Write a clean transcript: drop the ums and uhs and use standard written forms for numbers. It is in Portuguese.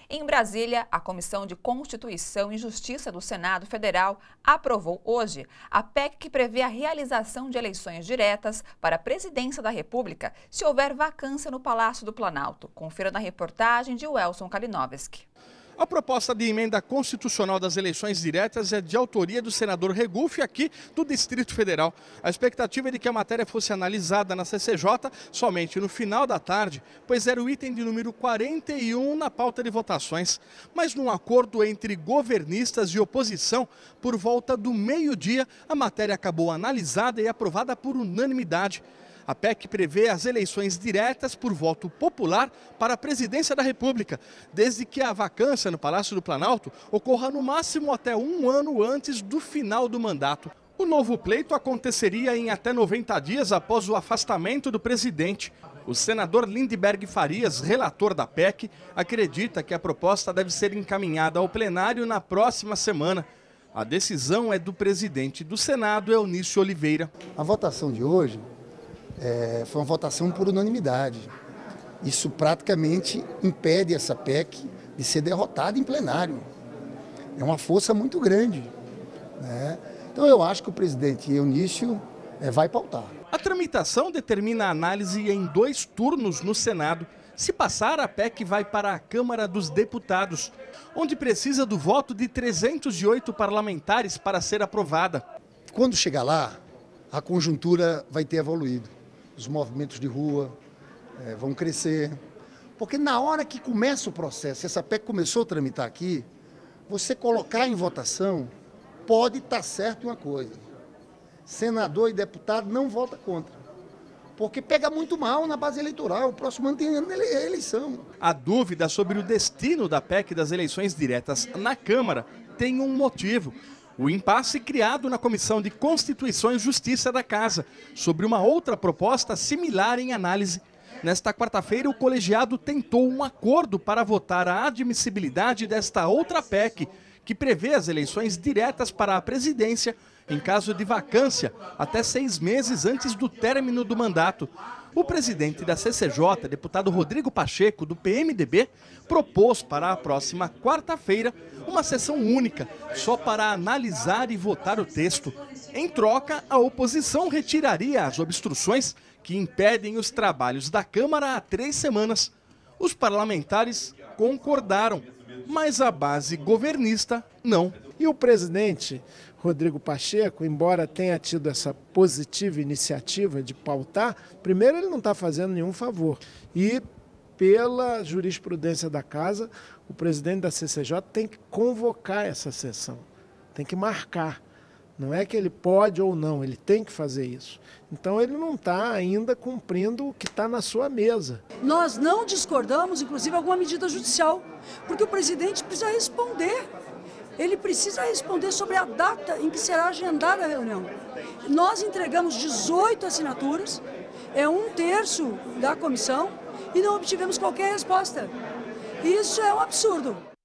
Em Brasília, a Comissão de Constituição e Justiça do Senado Federal aprovou hoje a PEC que prevê a realização de eleições diretas para a presidência da República se houver vacância no Palácio do Planalto. Confira na reportagem de Welson Kalinowski. A proposta de emenda constitucional das eleições diretas é de autoria do senador Regufe, aqui do Distrito Federal. A expectativa é de que a matéria fosse analisada na CCJ somente no final da tarde, pois era o item de número 41 na pauta de votações. Mas num acordo entre governistas e oposição, por volta do meio-dia, a matéria acabou analisada e aprovada por unanimidade. A PEC prevê as eleições diretas por voto popular para a presidência da República, desde que a vacância no Palácio do Planalto ocorra no máximo até um ano antes do final do mandato. O novo pleito aconteceria em até 90 dias após o afastamento do presidente. O senador Lindbergh Farias, relator da PEC, acredita que a proposta deve ser encaminhada ao plenário na próxima semana. A decisão é do presidente do Senado, Eunício Oliveira. A votação de hoje foi uma votação por unanimidade. Isso praticamente impede essa PEC de ser derrotada em plenário. É uma força muito grande, né? Então eu acho que o presidente Eunício vai pautar. A tramitação determina a análise em 2 turnos no Senado. Se passar, a PEC vai para a Câmara dos Deputados, onde precisa do voto de 308 parlamentares para ser aprovada. Quando chegar lá, a conjuntura vai ter evoluído. Os movimentos de rua vão crescer. Porque na hora que começa o processo, essa PEC começou a tramitar aqui, você colocar em votação, pode estar certo uma coisa. Senador e deputado não vota contra. Porque pega muito mal na base eleitoral. O próximo ano tem eleição. A dúvida sobre o destino da PEC das eleições diretas na Câmara tem um motivo. O impasse criado na Comissão de Constituição e Justiça da Casa, sobre uma outra proposta similar em análise. Nesta quarta-feira, o colegiado tentou um acordo para votar a admissibilidade desta outra PEC, que prevê as eleições diretas para a presidência em caso de vacância, até 6 meses antes do término do mandato. O presidente da CCJ, deputado Rodrigo Pacheco, do PMDB, propôs para a próxima quarta-feira uma sessão única, só para analisar e votar o texto. Em troca, a oposição retiraria as obstruções que impedem os trabalhos da Câmara há 3 semanas. Os parlamentares concordaram, mas a base governista não. E o presidente Rodrigo Pacheco, embora tenha tido essa positiva iniciativa de pautar, primeiro ele não está fazendo nenhum favor. E pela jurisprudência da Casa, o presidente da CCJ tem que convocar essa sessão, tem que marcar. Não é que ele pode ou não, ele tem que fazer isso. Então ele não está ainda cumprindo o que está na sua mesa. Nós não discordamos, inclusive, alguma medida judicial, porque o presidente precisa responder. Ele precisa responder sobre a data em que será agendada a reunião. Nós entregamos 18 assinaturas, é 1/3 da comissão, e não obtivemos qualquer resposta. Isso é um absurdo.